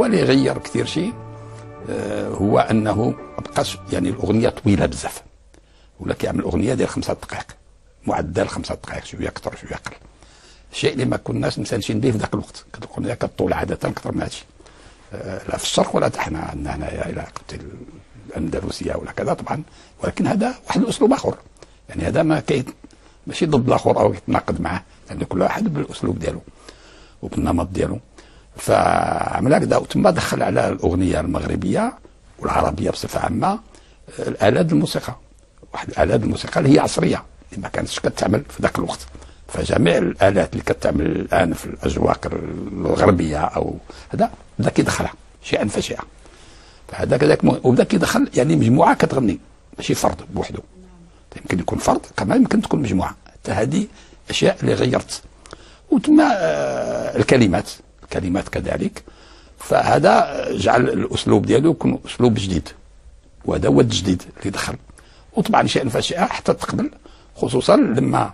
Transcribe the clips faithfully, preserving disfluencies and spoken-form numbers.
هو اللي غير كثير شيء هو انه بقاش يعني الاغنيه طويله بزاف، ولا كيعمل الاغنيه ديال خمسة دقائق، معدل خمسة دقائق، شويه اكثر شويه اقل. الشيء اللي ما كناش مستانسين به في ذاك الوقت، كانت الاغنيه كطول عاده اكثر من هذا الشيء. لا في الشرق ولا حنا عندنا هنايا الى قلت الاندلسيه ولا كذا طبعا، ولكن هذا واحد الاسلوب اخر، يعني هذا ما كي ماشي ضد الاخر او يتناقض معه، لان يعني كل واحد بالاسلوب ديالو وبالنمط ديالو. فعمل هكذا وتما دخل على الاغنيه المغربيه والعربيه بصفه عامه الالات الموسيقى، واحد الالات الموسيقى اللي هي عصريه اللي ما كانتش كتعمل في ذاك الوقت. فجميع الالات اللي كتعمل الان في الاجواق الغربيه او هذا بدا كيدخلها شيئا فشيئا. فهذا كذاك وبدا كيدخل يعني مجموعه كتغني ماشي فرد بوحده، يمكن يكون فرد كما يمكن تكون مجموعه. حتى هذه اشياء اللي غيرت. وثم الكلمات الكلمات كذلك، فهذا جعل الاسلوب ديالو يكون اسلوب جديد، وهذا هو التجديد اللي دخل. وطبعا شيئا فشيئا حتى تقبل، خصوصا لما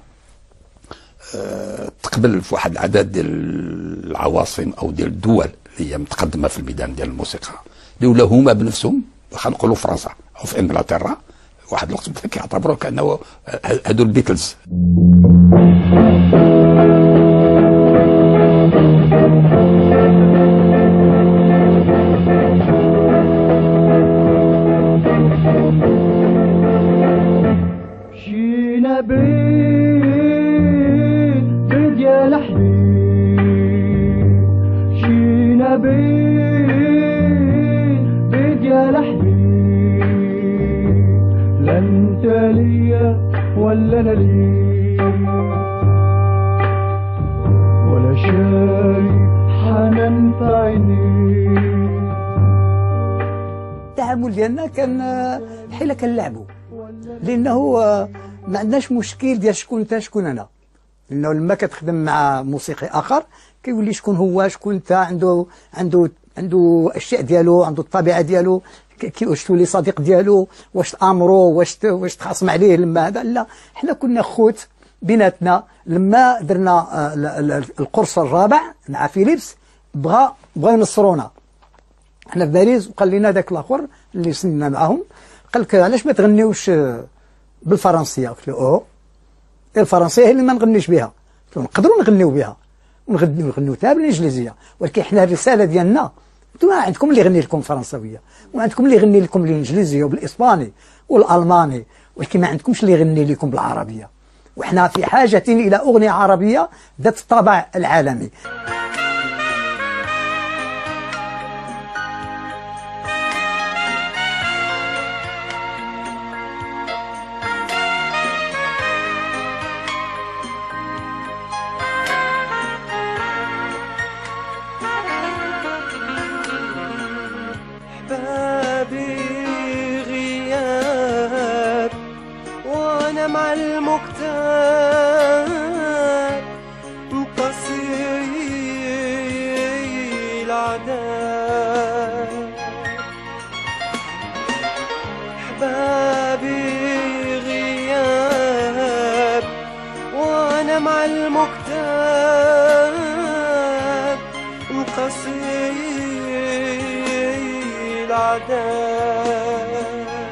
تقبل في واحد العدد ديال العواصم او ديال الدول اللي هي متقدمه في الميدان ديال الموسيقى، اللي ولاو هما بنفسهم، واخا نقولوا فرنسا او في انجلترا، واحد الوقت بدا كيعتبروا كانه هادو البيتلز. جينا بيت ديال حبيب، جينا بيت ديال حبيب، لا انت ليا ولا انا ليك، ولا شايف حنان في عينيك. التعامل ديالنا كان بحال كنلعبوا، لانه ما عندناش مشكل ديال شكون انت شكون انا، لانه لما كتخدم مع موسيقي اخر كيولي شكون هو شكون انت، عنده عنده عنده اشياء ديالو، عنده الطبيعه ديالو، واش تولي صديق ديالو، واش تامرو، واش واش تخاصم عليه لما هذا. لا، حنا كنا خوت بيناتنا. لما درنا القرص الرابع مع فيليبس بغى بغا ينصرونا حنا في باريس، وقال لنا ذاك الاخر اللي سننا معاهم، قال لك علاش ما تغنيوش بالفرنسيه؟ قلت له اوه الفرنسيه هي اللي ما نغنيش بها، قلت له نقدروا نغنيو بها ونغنيو نغنيو حتى بالانجليزيه، ولكن حنا الرساله ديالنا انتم عندكم اللي يغني لكم فرنساويه، وعندكم اللي يغني لكم بالانجليزيه وبالاسباني والالماني، ولكن ما عندكمش اللي يغني لكم بالعربيه، وحنا في حاجه الى اغنيه عربيه ذات الطابع العالمي. غياب وانا مع المكتاب انتصي العذاب، احبابي غياب وانا مع المكتاب انتصي العذاب،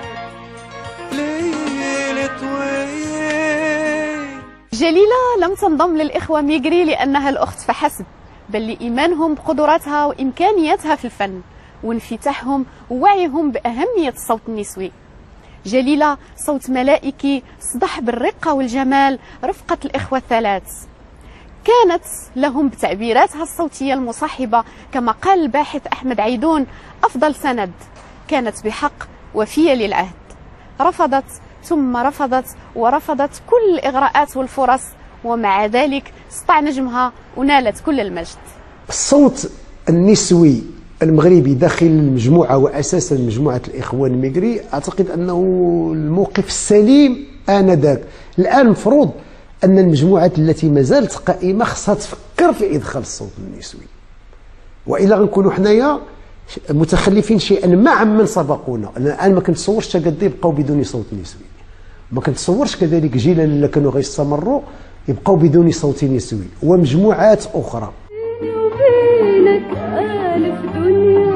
ليل طويل. جليلة لم تنضم للإخوة ميغري لأنها الأخت فحسب، بل لإيمانهم بقدراتها وإمكانياتها في الفن، وانفتاحهم ووعيهم بأهمية الصوت النسوي. جليلة صوت ملائكي صدح بالرقة والجمال رفقة الإخوة الثلاث، كانت لهم بتعبيراتها الصوتية المصاحبة كما قال الباحث أحمد عيدون أفضل سند، كانت بحق وفية للعهد، رفضت ثم رفضت ورفضت كل الإغراءات والفرص، ومع ذلك سطع نجمها ونالت كل المجد. الصوت النسوي المغربي داخل المجموعة وأساسا مجموعة الإخوان الميغري، أعتقد أنه الموقف السليم آنذاك. الآن مفروض أن المجموعات التي ما زالت قائمة خصها تفكر في إدخال الصوت النسوي، وإلا غنكونوا حنايا متخلفين شيئا ما عمن سبقونا. الآن ما كنتصورش قد يبقاو بدون صوت نسوي، ما كنتصورش كذلك جيلا اللي كانوا غيستمروا يبقاو بدون صوت نسوي ومجموعات أخرى. بينك ألف دنيا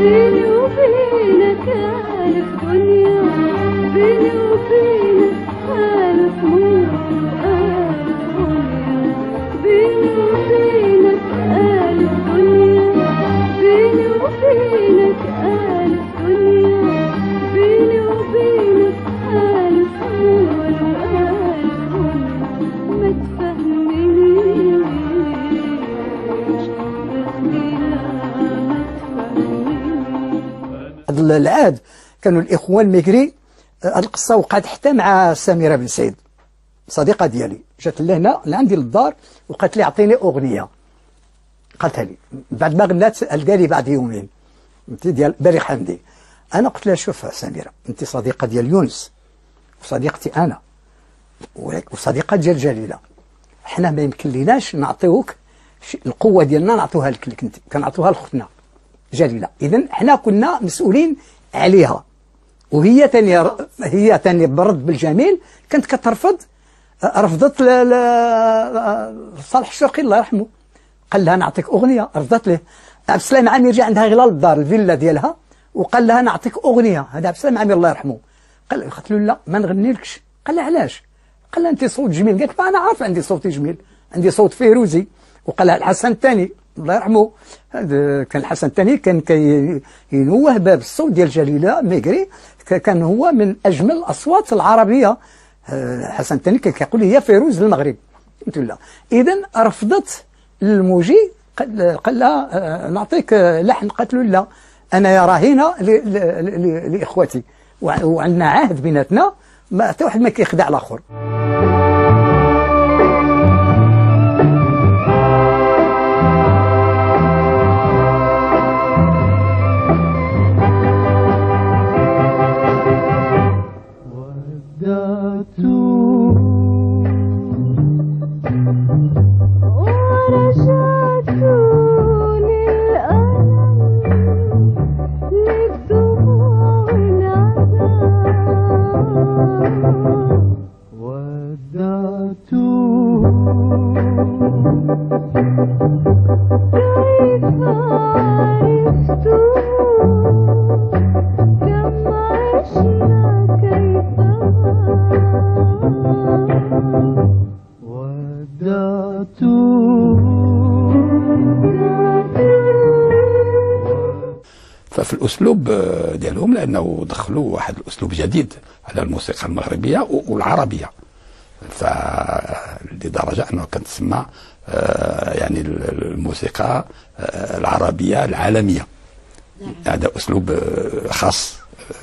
بيني وبينك ألف دنيا، بيني وبينك ألف نور وألف دنيا، بيني وبينك ألف دنيا، بيني وبينك ألف دنيا، بيني وبينك ألف نور وألف دنيا. ما تفهمنيش بخيلة، ما تفهمنيش. هاد العاد كانوا الاخوان ميغري. هاد القصه وقعت حتى مع سميره بن سعيد صديقه ديالي، جات لهنا لعندي للدار وقالت لي اعطيني اغنيه، قالتها لي بعد ما غنات قال لي بعد يومين انت ديال باري حمدي. انا قلت لها شوف سميره، انت صديقه ديال يونس وصديقتي انا وصديقه ديال جليله، حنا ما يمكن ليناش نعطيوك القوه ديالنا نعطوها لك انت، كنعطوها لختنا جليله، اذا حنا كنا مسؤولين عليها. وهي تاني هي تاني برد بالجميل كانت كترفض، رفضت صالح الشرقي الله يرحمه، قال لها نعطيك اغنيه، رفضت له. عبد السلام عامر جا عندها غير للدار الفيلا ديالها وقال لها نعطيك اغنيه، هذا عبد السلام عامر الله يرحمه. قال قالت له لا ما نغنيلكش، قال لها علاش؟ قال لها انت صوت جميل، قالت له انا عارف عندي صوتي جميل، عندي صوت فيروزي. وقال لها الحسن الثاني الله يرحمه، هذا كان الحسن الثاني كان كينوه باب الصوت ديال جليله ميغري، كان هو من اجمل الاصوات العربيه. الحسن الثاني كان كيقول لي هي فيروز المغرب، قلت لا. اذا رفضت الموجي، قال لها نعطيك لحن، قالت له لا انا يا راهينه لاخوتي وعندنا عهد بيناتنا، ما حتى واحد ما كيخدع الاخر. ففي الاسلوب ديالهم لانه دخلوا واحد الاسلوب جديد على الموسيقى المغربيه والعربيه، فلدرجه انه كانت تسمى يعني الموسيقى العربيه العالميه. هذا اسلوب خاص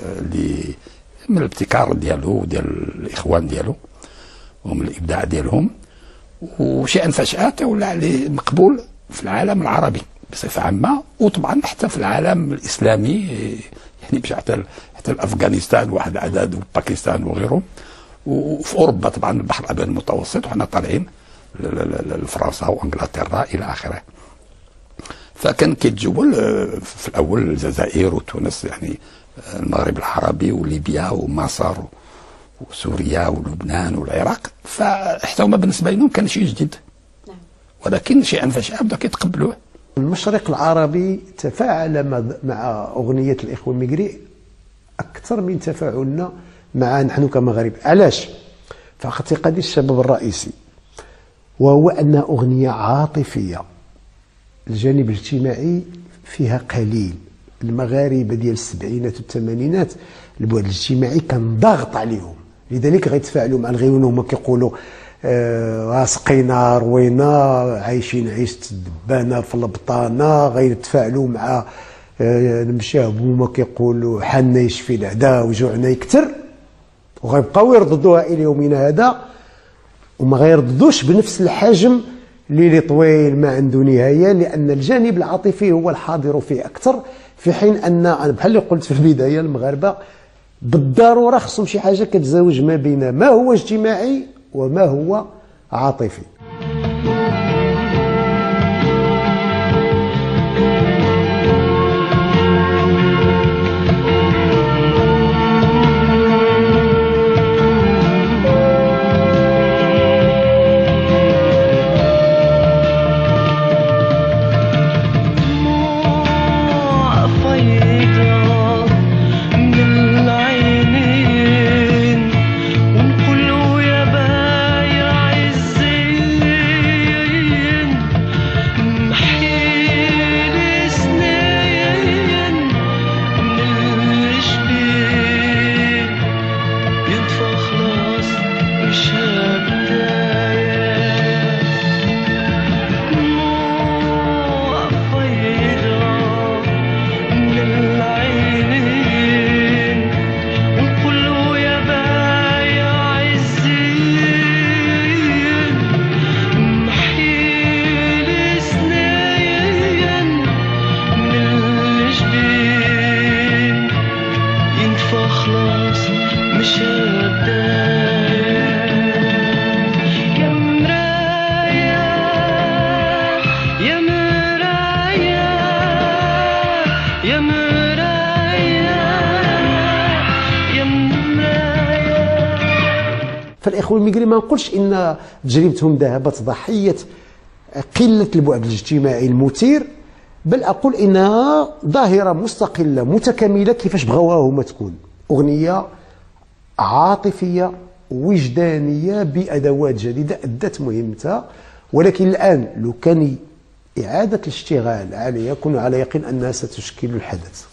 من الابتكار ديالو وديال الاخوان ديالو ومن الابداع ديالهم، وشيئا فشأة ولا عليه مقبول في العالم العربي بصفه عامه، وطبعا حتى في العالم الاسلامي، يعني مش حتى حتى افغانستان واحد العدد وباكستان وغيرهم، وفي اوروبا طبعا البحر الابيض المتوسط، وحنا طالعين لفرنسا وانجلترا الى اخره. فكان كيتجول في الاول الجزائر وتونس، يعني المغرب العربي وليبيا ومصر وسوريا ولبنان والعراق، فحتى هما بالنسبه لهم كان شيء جديد، ولكن شيئا فشأة بداو كيتقبلوه. المشرق العربي تفاعل مع أغنية الإخوة الميغري أكثر من تفاعلنا مع نحن كمغاربة. علاش؟ في اعتقادي السبب الرئيسي وهو أنها أغنية عاطفية، الجانب الاجتماعي فيها قليل. المغاربة ديال السبعينات والثمانينات البعد الاجتماعي كان ضاغط عليهم، لذلك غيتفاعلوا مع الغيون وهما كيقولوا آه سقينا روينا عايشين عيشة الدبانة في البطانة، غيتفاعلوا مع آه المشاهب وهما كيقولوا حالنا يشفي العدا وجوعنا يكتر، وغيبقاو يرددوها الى يومنا هذا، وما غيرددوش بنفس الحجم اللي طويل ما عنده نهايه، لان الجانب العاطفي هو الحاضر فيه اكثر، في حين ان بحال اللي قلت في البدايه المغاربه بالضروره خصهم شي حاجه كتزاوج ما بين ما هو اجتماعي وما هو عاطفي. فيض فالاخوان الميغري ما نقولش ان تجربتهم ذهبت ضحيه قله البعد الاجتماعي المثير، بل اقول انها ظاهره مستقله متكامله كيفاش بغاوها هما تكون اغنيه عاطفيه وجدانيه بادوات جديده ادت مهمتها. ولكن الان لو كان اعاده الاشتغال عليها كن على يقين انها ستشكل الحدث.